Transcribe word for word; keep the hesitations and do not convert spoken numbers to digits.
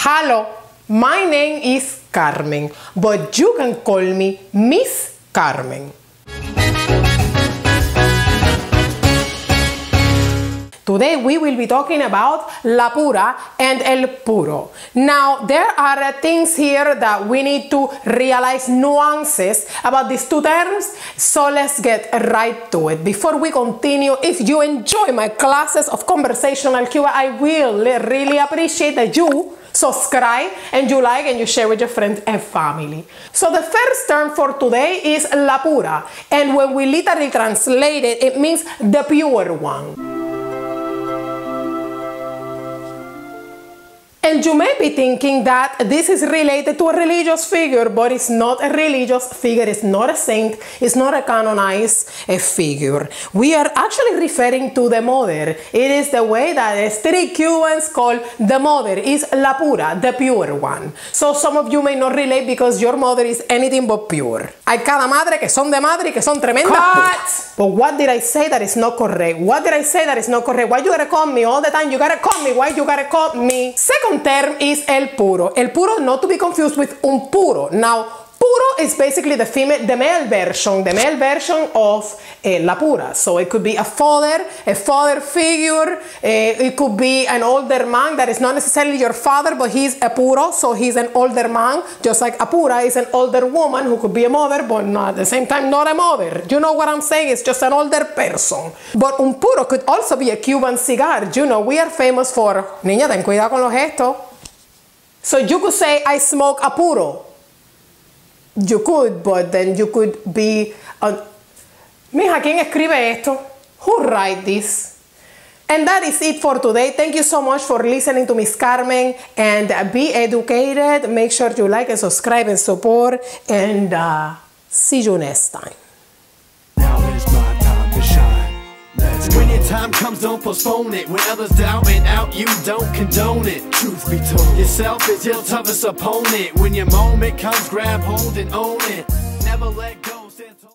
Hello, my name is Carmen, but you can call me Miss Carmen. Today we will be talking about la pura and el puro. Now there are uh, things here that we need to realize nuances about these two terms, so let's get right to it. Before we continue, if you enjoy my classes of conversational Cuba, I will really appreciate that you subscribe and you like and you share with your friends and family. So the first term for today is la pura, and when we literally translate it, it means the pure one. And you may be thinking that this is related to a religious figure, but it's not a religious figure, it's not a saint, it's not a canonized a figure. We are actually referring to the mother. It is the way that strict Cubans call the mother, is la pura, the pure one. So some of you may not relate because your mother is anything but pure. Hay cada madre que son de madre y que son tremendas putas. But what did I say that is not correct? What did I say that is not correct? Why you gotta call me all the time? You gotta call me. Why you gotta call me? Second term is el puro. El puro, not to be confused with un puro. Now, puro is basically the female, the male version, the male version of eh, la pura. So it could be a father, a father figure. Eh, it could be an older man that is not necessarily your father, but he's a puro, so he's an older man. Just like a pura is an older woman who could be a mother, but not at the same time not a mother. You know what I'm saying? It's just an older person. But un puro could also be a Cuban cigar. You know, we are famous for, niña, ten cuidado con los gestos. So you could say, I smoke a puro. You could, but then you could be... Uh, Mija, ¿quién escribe esto? Who write this? And that is it for today. Thank you so much for listening to Miss Carmen. And be educated. Make sure you like and subscribe and support. And uh, see you next time. Now is my time to shine. Let's when your time comes, don't postpone it. When others doubt and out, you don't condone it. Truth be told, yourself is your toughest opponent. When your moment comes, grab hold and own it. Never let go.